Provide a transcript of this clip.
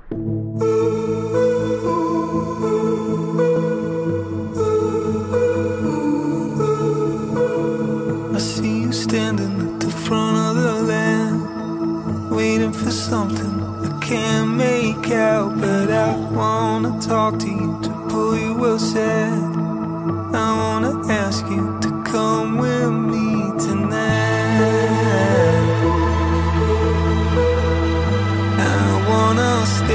I see you standing at the front of the land, waiting for something I can't make out. But I wanna talk to you to pull you aside. I wanna ask you to come with me tonight. I wanna stay